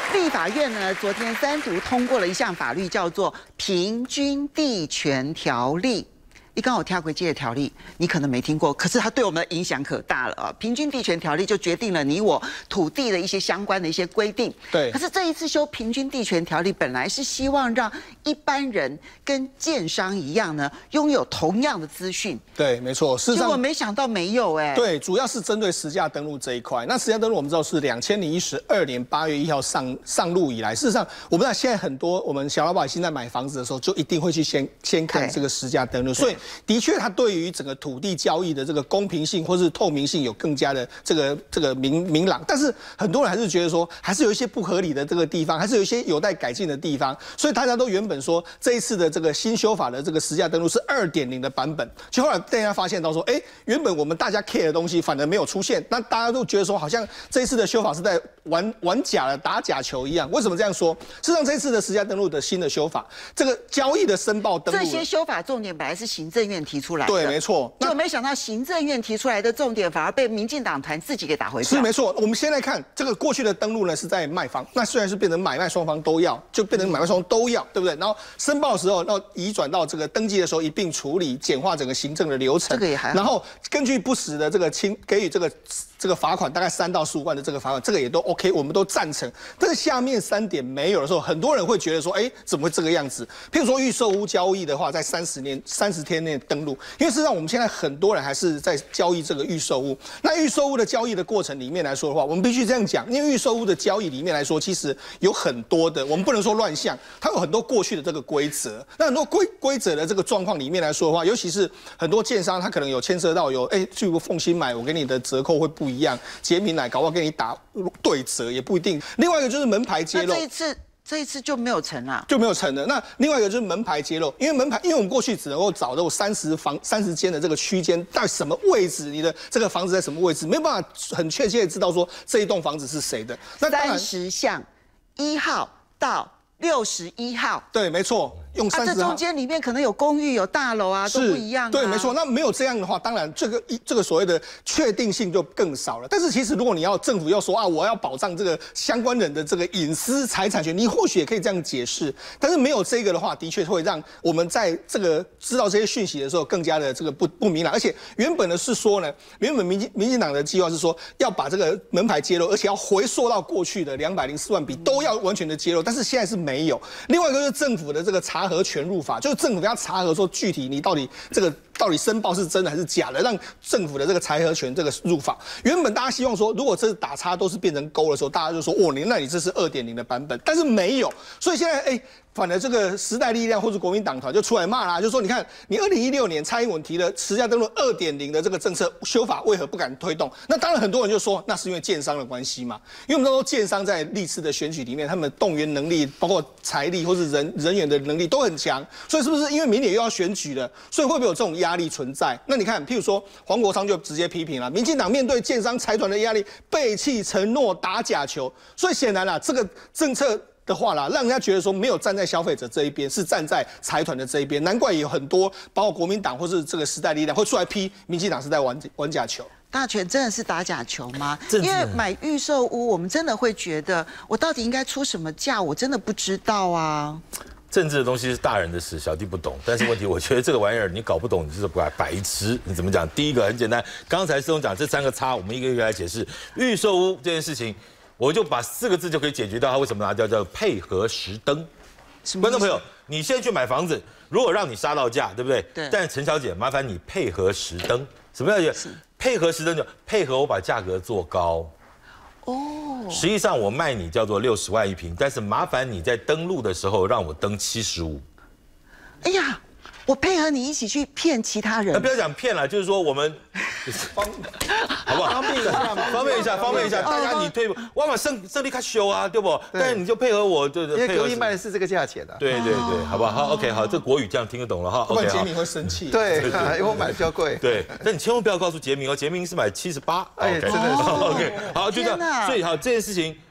立法院呢，昨天3读通过了一项法律，叫做《平均地权条例》。你刚好跳过这些条例，你可能没听过，可是它对我们的影响可大了啊！平均地权条例就决定了你我土地的一些相关的一些规定。 对。 可是这一次修平均地权条例，本来是希望让一般人跟建商一样呢，拥有同样的资讯。 对，没错。事实上， 结果没想到没有哎。 对，主要是针对实价登录这一块。那实价登录我们知道是2012年8月1号上路以来，事实上我们知道现在很多我们小老百姓在买房子的时候，就一定会去先看这个实价登录，所以。的确，它对于整个土地交易的这个公平性或是透明性有更加的这个明朗，但是很多人还是觉得说，还是有一些不合理的这个地方，还是有一些有待改进的地方，所以大家都原本说这一次的这个新修法的这个实价登录是2.0的版本，就后来大家发现到说，原本我们大家 care 的东西反而没有出现，那大家都觉得说，好像这一次的修法是在玩假的打假球一样。为什么这样说？事实上，这一次的实价登录的新的修法，这个交易的申报登录， 这些修法重点本来是行政院提出来的， 对，没错。 就没想到行政院提出来的重点，反而被民进党团自己给打回票。 是没错。我们先来看这个过去的登录呢，是在卖方，那虽然是变成买卖双方都要，就变成买卖双方都要，对不对？然后申报的时候，然后移转到这个登记的时候一并处理，简化整个行政的流程。 这个也还好。 然后根据不实的这个给予这个罚款，大概3到15万的这个罚款，这个也都 OK， 我们都赞成。但是下面3点没有的时候，很多人会觉得说，怎么会这个样子？譬如说预售屋交易的话，在30天内登录，因为事实上我们现在很多人还是在交易这个预售屋。那预售屋的交易的过程里面来说的话，我们必须这样讲，因为预售屋的交易里面来说，其实有很多的，我们不能说乱象，它有很多过去的这个规则。那很多规则的这个状况里面来说的话，尤其是很多建商，他可能有牵涉到去凤新买，我给你的折扣会不一样，杰明来搞不好给你打对折也不一定。另外一个就是门牌揭露， 这一次就没有成了， 那另外一个就是门牌揭露，因为我们过去只能够找到30间的这个区间，在什么位置，你的这个房子在什么位置，没有办法很确切的知道说这一栋房子是谁的。 那30巷1号到61号， 对，没错。用30号， 这中间里面可能有公寓、有大楼啊，都不一样。 对，没错。那没有这样的话，当然这个所谓的确定性就更少了。但是其实如果政府要说我要保障这个相关人的这个隐私财产权，你或许也可以这样解释。但是没有这个的话，的确会让我们在这个知道这些讯息的时候更加的这个不明朗。而且原本的是说呢，原本民进党的计划是说要把这个门牌揭露，而且要回溯到过去的204万笔都要完全的揭露。但是现在是没有。另外一个就是政府的这个查核权入法，就是政府要查核说具体你到底申报是真的还是假的，让政府的这个查核权这个入法。原本大家希望说，如果这打叉都是变成勾的时候，大家就说那你这是2.0的版本，但是没有，所以现在反而这个时代力量或者国民党团就出来骂啦，就说你看你2016年蔡英文提了实价登录2.0的这个政策修法，为何不敢推动？那当然很多人就说那是因为建商的关系嘛，因为我们都说建商在历次的选举里面，他们动员能力包括财力或是人员的能力都很强，所以是不是因为明年又要选举了，所以会不会有这种压力存在？那你看，譬如说黄国昌就直接批评了，民进党面对建商财团的压力，背弃承诺打假球，所以显然这个政策的话啦，让人家觉得说没有站在消费者这一边，是站在财团的这一边，难怪也有很多包括国民党或是这个时代力量会出来批民进党是在玩假球。 大权真的是打假球吗？因为买预售屋，我们真的会觉得我到底应该出什么价，我真的不知道啊。 政治的东西是大人的事，小弟不懂。但是问题，我觉得这个玩意儿你搞不懂，你就是白痴。你怎么讲？第一个很简单，刚才思彤讲这3个叉，我们一个一个来解释。预售屋这件事情，我就把4个字就可以解决掉它为什么拿掉，叫配合实登。观众朋友，你现在去买房子，如果让你杀到价，对不对？ 对。 但是陈小姐，麻烦你配合实登。什么叫配合实登？就配合我把价格做高。实际上我卖你叫做60万一坪，但是麻烦你在登录的时候让我登75。 哎呀，我配合你一起去骗其他人。 不要讲骗了，就是说我们好不好？方便一下，大家你退，我把胜利卡修啊，对不？但是你就配合我，对， 因为隔壁卖的是这个价钱的。 对，好不好？好 ，OK， 好，这国语这样听得懂了哈。 不然杰明会生气。 对，因为我买比较贵。 对，但你千万不要告诉杰明哦，杰明是买78。 哎，真的是。 OK， 好，就这样。所以好，这件事情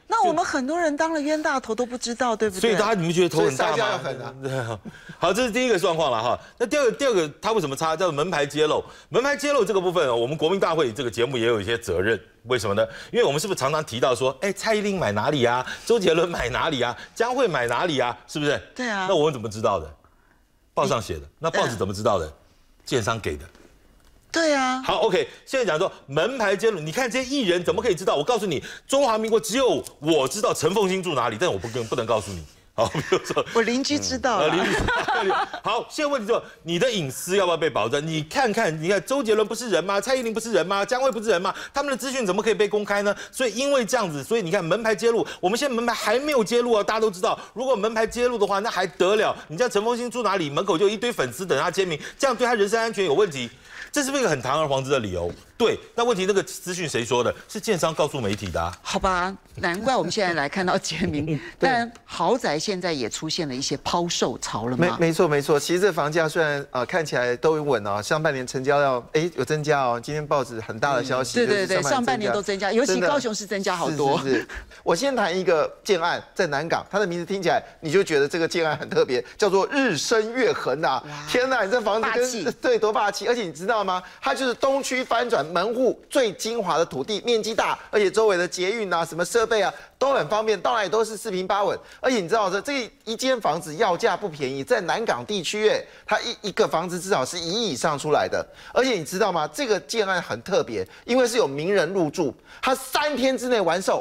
那我们很多人当了冤大头都不知道，对不对？ 所以大家你们觉得头很大所以撒娇要吗？ 狠啊对啊。好，这是第一个状况了哈。那第二个，它为什么差？叫门牌揭露。门牌揭露这个部分，我们国民大会这个节目也有一些责任。为什么呢？因为我们是不是常常提到说，哎，蔡依林买哪里啊？周杰伦买哪里啊？江蕙买哪里啊？是不是？ 对啊。 那我们怎么知道的？报上写的。那报纸怎么知道的？建商给的。 对啊。 好 ，OK， 现在讲说门牌揭露，你看这些艺人怎么可以知道？我告诉你，中华民国只有我知道陈凤馨住哪里，但我不能告诉你。好，比如说我邻居知道了。 好，现在问题就是你的隐私要不要被保证？你看周杰伦不是人吗？蔡依林不是人吗？江蕙不是人吗？他们的资讯怎么可以被公开呢？所以因为这样子，所以你看门牌揭露，我们现在门牌还没有揭露啊，大家都知道，如果门牌揭露的话，那还得了？你叫陈凤馨住哪里，门口就一堆粉丝等他签名，这样对他人身安全有问题。这是不是一个很堂而皇之的理由？对，那问题那个资讯谁说的？是建商告诉媒体的啊。 好吧，难怪我们现在来看到杰明。但豪宅现在也出现了一些抛售潮了吗？ 没错。其实这房价虽然看起来都稳哦，上半年成交量有增加哦。今天报纸很大的消息， 对，上半年都增加，尤其高雄市增加好多。 是。我先谈一个建案，在南港，它的名字听起来你就觉得这个建案很特别，叫做日升月恒啊！天哪，你这房子对多霸气！而且你知道吗？它就是东区翻转门户最精华的土地，面积大，而且周围的捷运啊、什么设备啊都很方便，到哪里都是四平八稳。而且你知道这一间房子要价不便宜，在南港地区，它一个房子至少是1亿以上出来的。而且你知道吗？这个建案很特别，因为是有名人入住，它3天之内完售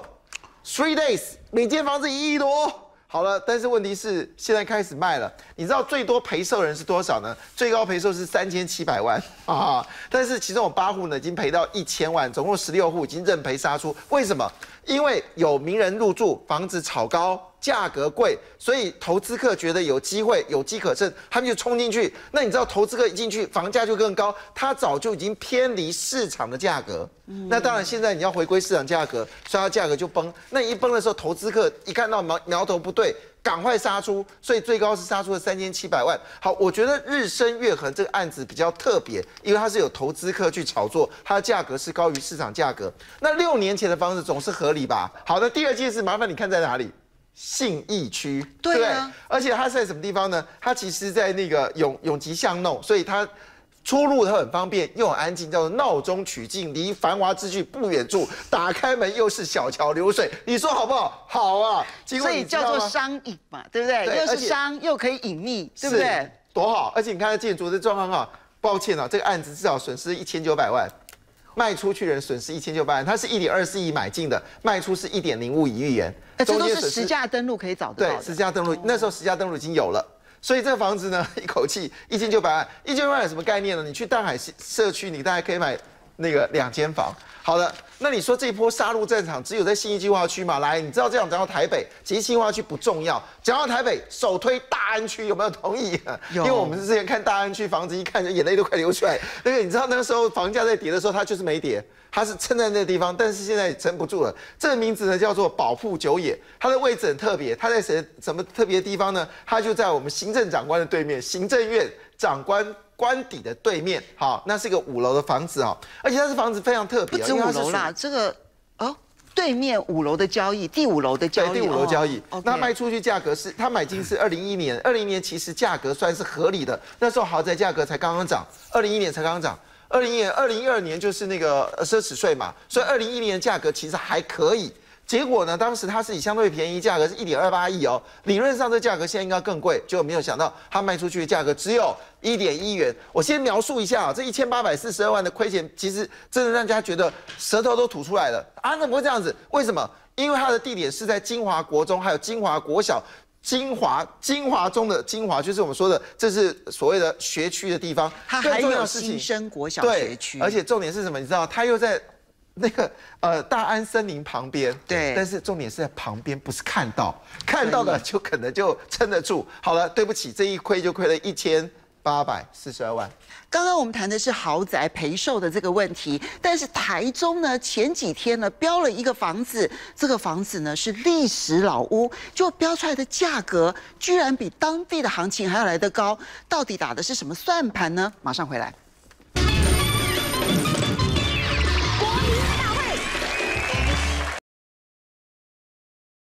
，3 days， 每间房子1亿多。好了，但是问题是现在开始卖了，你知道最多赔售人是多少呢？最高赔售是3700万啊！但是其中有8户呢已经赔到1000万，总共16户已经认赔杀出。为什么？因为有名人入住，房子炒高，价格贵，所以投资客觉得有机会，有机可乘，他们就冲进去。那你知道投资客一进去，房价就更高，它早就已经偏离市场的价格。那当然，现在你要回归市场价格，所以它价格就崩。那一崩的时候，投资客一看到苗头不对，赶快杀出，所以最高是杀出了3700万。好，我觉得日升月恒这个案子比较特别，因为它是有投资客去炒作，它的价格是高于市场价格。那6年前的房子总是合理吧？好的，第二件事麻烦你看在哪里？信义区， 对啊， 而且它是在什么地方呢？它其实在那个永吉巷弄，所以它出入它很方便，又很安静，叫做闹中取静，离繁华之区不远处。打开门又是小桥流水，你说好不好？好啊， 所以叫做商隐嘛，对不对？又是商又可以隐秘，对不对？ 多好！而且你看它建筑的状况哈，抱歉啊，这个案子至少损失1900万。卖出去人损失1900万，它是1.24亿买进的，卖出是1.05亿元。 这都是实价登录可以找得到的。 对，实价登录，那时候实价登录已经有了。所以这个房子呢，一口气1900万，1900万有什么概念呢？你去淡海社区，你大概可以买那个2间房。好的，那你说这一波杀戮战场只有在信义计划区嘛？来，你知道这样讲到台北，其实信义计划区不重要，讲到台北，首推大安区，有没有同意？因为我们之前看大安区房子，一看就眼泪都快流出来。那个你知道那个时候房价在跌的时候，它就是没跌，它是撑在那个地方，但是现在撑不住了。这个名字呢叫做宝富久野，它的位置很特别，它在什么特别的地方呢？它就在我们行政长官的对面，行政院长官官邸的对面，好，那是一个5楼的房子啊，而且它是房子非常特别， 不止5楼啦，这个对面5楼的交易，第5楼的交易， 对，第5楼交易，那卖出去价格是，它买进是2011年，2001年其实价格算是合理的，那时候豪宅价格才刚刚涨，2001年才刚刚涨。2012年就是那个奢侈税嘛，所以2010年价格其实还可以。结果呢，当时它是以相对便宜价格是1.28亿哦，理论上这价格现在应该更贵，结果没有想到它卖出去的价格只有1.1元。我先描述一下啊，这1842万的亏钱，其实真的让人家觉得舌头都吐出来了啊！怎么会这样子？为什么？因为它的地点是在金华国中还有金华国小。精华中的精华，就是我们说的，这是所谓的学区的地方。 它还有新生国小学区， 而且重点是什么？你知道，它又在那个大安森林旁边。 对， 但是重点是在旁边，不是看到的就可能就撑得住。好了，对不起，这一亏就亏了1842万。 刚刚我们谈的是豪宅赔售的这个问题，但是台中呢，前几天呢标了一个房子，这个房子呢是历史老屋，就标出来的价格居然比当地的行情还要来得高，到底打的是什么算盘呢？马上回来。